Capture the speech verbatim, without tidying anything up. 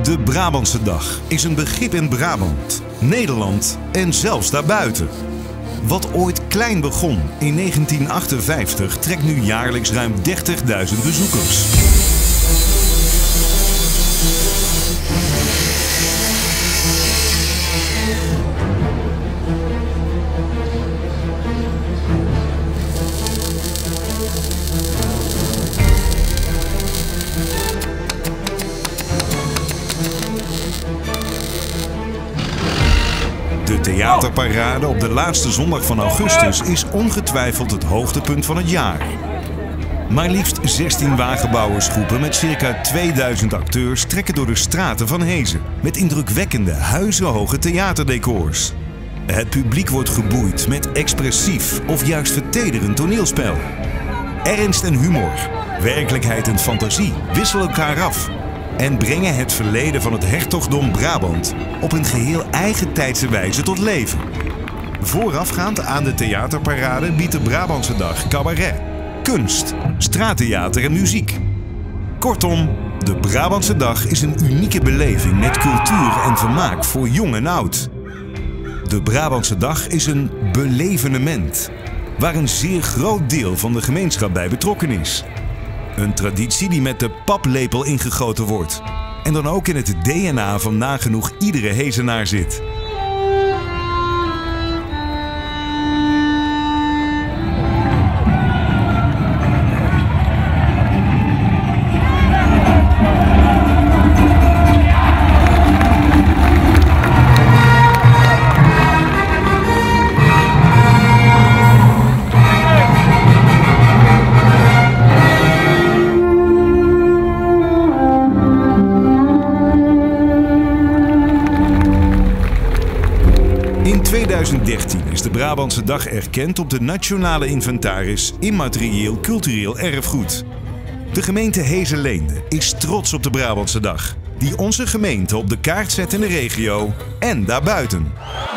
De Brabantse Dag is een begrip in Brabant, Nederland en zelfs daarbuiten. Wat ooit klein begon in negentien achtenvijftig trekt nu jaarlijks ruim dertigduizend bezoekers. De theaterparade op de laatste zondag van augustus is ongetwijfeld het hoogtepunt van het jaar. Maar liefst zestien wagenbouwersgroepen met circa tweeduizend acteurs trekken door de straten van Hezen met indrukwekkende huizenhoge theaterdecors. Het publiek wordt geboeid met expressief of juist vertederend toneelspel. Ernst en humor, werkelijkheid en fantasie wisselen elkaar af en brengen het verleden van het hertogdom Brabant op een geheel eigentijdse wijze tot leven. Voorafgaand aan de theaterparade biedt de Brabantse Dag cabaret, kunst, straattheater en muziek. Kortom, de Brabantse Dag is een unieke beleving met cultuur en vermaak voor jong en oud. De Brabantse Dag is een belevenement waar een zeer groot deel van de gemeenschap bij betrokken is. Een traditie die met de paplepel ingegoten wordt en dan ook in het D N A van nagenoeg iedere Hezenaar zit. In tweeduizend dertien is de Brabantse Dag erkend op de Nationale Inventaris Immaterieel Cultureel Erfgoed. De gemeente Hezen-Leende is trots op de Brabantse Dag, die onze gemeente op de kaart zet in de regio en daarbuiten.